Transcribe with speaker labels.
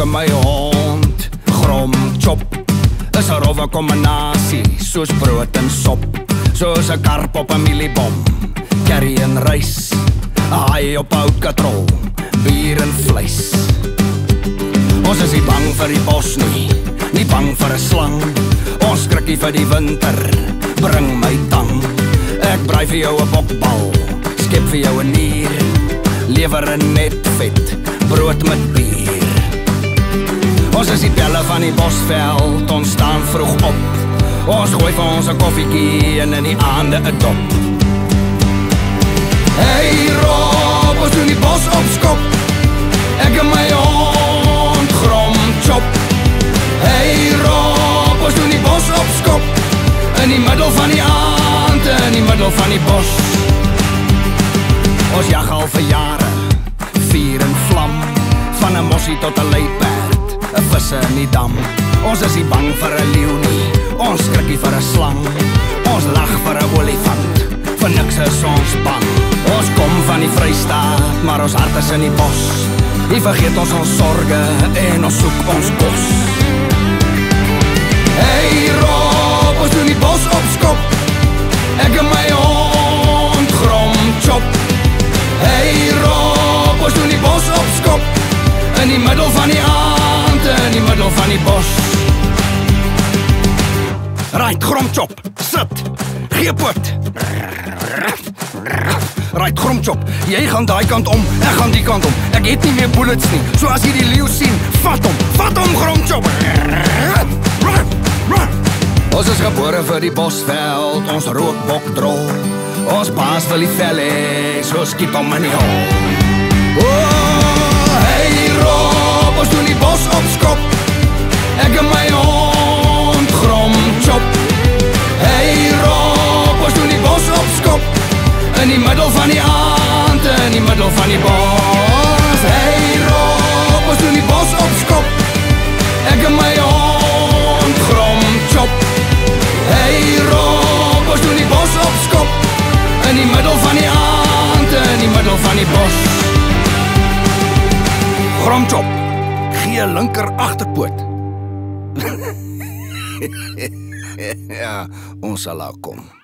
Speaker 1: en my hond. Grom chop is 'n rowwe kombinasie, soos brood en sop, soos 'n karp op 'n mieliebom, curry en rys, 'n haai op hout katrol, bier en vleis. Ons is nie bang vir die bos nie bang vir 'n slang. Ons skrikkie vir die winter, bring my tang. Ek braai vir jou 'n bokbal, skep vir jou 'n nier, lewer en net vet, brood met bier. Ons is die pelle van die bosveld, ons staan vroeg op. Ons gooi vir ons 'n koffietjie en in die aande 'n dop. Hey Rob, ons doen die bos opskop. Ek en my hond grom chop. Hey Rob, ons doen die bos opskop. In die middel van die aand, in die middel van die bos. Ons jag al vir jare, vuur en vlam, van 'n mossie tot 'n luiperd, 'n visse in die dam. Ons is nie bang vir 'n leeu nie, ons skrikkie vir 'n slang. Ons lag vir 'n olifant, vir niks is ons bang. Ons kom van die Vrystaat, maar ons hart is in die bos. Nie vergeet ons sorge en ons soek ons bos. Hey Rob, ons doen die bos opskop. Ek en my hond grom chop. Hey Rob, ons doen die bos opskop. In die middel van die aand, in die middel van die bos. Right, grom chop, sit, gee poot. Right, grom chop, jy gaan daai kant om, ek gaan die kant om. Ek het nie meer bullets nie, so as jy die leeu sien, vat hom grom chop. Ons is gebore vir die bosveld, ons rook bokdrol. Ons baas wil die vel hê, so skiep hom in die hol. Oh, hey Rob, ons doen die bos opskop. Ek en my hond grom chop. Hey Rob, ons doen die bos opskop. In die middel van die aand, in die middel van die bos. Hey Rob, ons doen die bos opskop. Ek en my hond grom chop. Hey Rob, ons doen die bos opskop. In die middel van die aand, in die middel van die bos. Grom chop, gee linker agterpoot. Ja, ons sal daar kom.